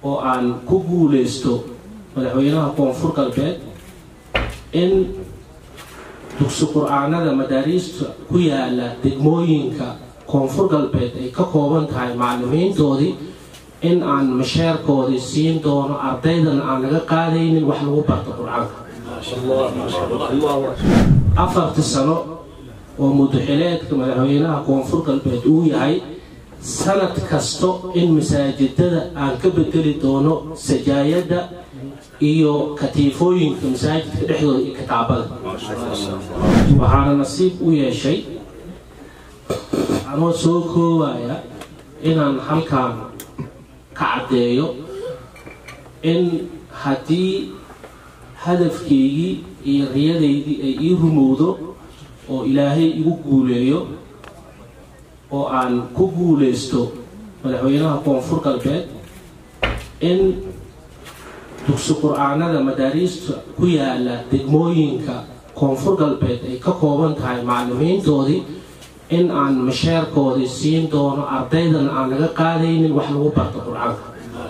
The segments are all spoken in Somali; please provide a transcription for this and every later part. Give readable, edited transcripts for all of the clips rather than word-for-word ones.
oo aan ku guuleysto madaxweynaha koonfur galbeed in dugsi quraanada madaariista ku yaala degmooyinka koonfur galbeed ay ka kooban tahay macallimiintoodii in aan mashaarkoodii siin doono ardaydan aan laga qaadaynin wax lagu barto quraanka afarta sano oo mudaxileedka madaxweynaha koonfur galbeed uu yahay sanad kasto in masaajidada aan ka bedeli doono sajaayada iyo katiifooyinka masaajidka dhexdooda iyo kitaabada waxaana nasiib u yeeshay anoo soo koobaya inaan halkaan ka caddeeyo in haddii hadafkeygii iyo riyadaydii ay ii rumowdo oo ilaahay igu guuleeyo oo aan ku guuleysto madaxweynaha koonfur galbeed in dugsi quraanada madaariista ku yaala degmooyinka koonfur galbeed ay ka kooban tahay macallimiintoodii in aan mashaarkoodii siin doono ardaydan aan laga qaadaynin wax lagu barto quraanka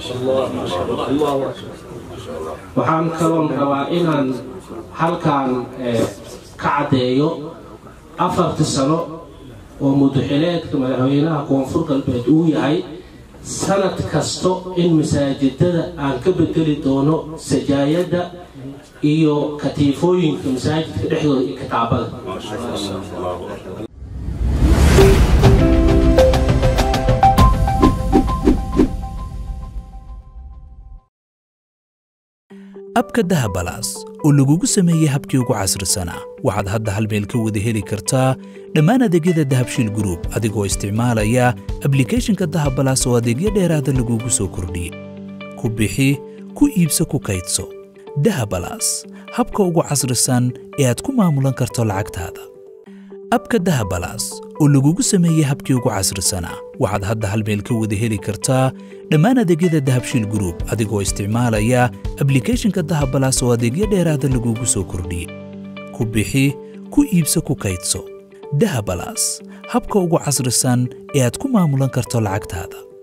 waxaan kaloo rabaa inaan halkaan ka caddeeyo afarta sano oo mudaxileedka madaxweynaha koonfur galbeed uu yahay sanad kasto in masaajidada aan ka bedeli doono sajaayada iyo katiifooyinka masaajidka dhexdooda iyo kitaabada abka dahabalaas oo lagugu sameeyay habkii ugu casrisanaa waxaad hadda hal meel ka wada heli kartaa dhammaan adeegyada dahabshiil group adigoo isticmaalaya applicationka dahabalaas oo adeegyo dheeraada lagugu soo kordhiyey ku bixi ku iibso ku kaydso dahabalaas habka ugu casrisan ee aad ku maamulan karto lacagtaada abka dahabalaas oo lagugu sameeyay habkii ugu casrisanaa waxaad hadda hal meel ka wada heli kartaa dhammaan adeegyada dahabshiil group adigoo isticmaalaya applicationka dahabalaas oo adeegyo dheeraada lagugu soo kordhiyey ku bixi ku iibso ku kaydso dahabalaas habka ugu casrisan ee aad ku maamulan karto lacagtaada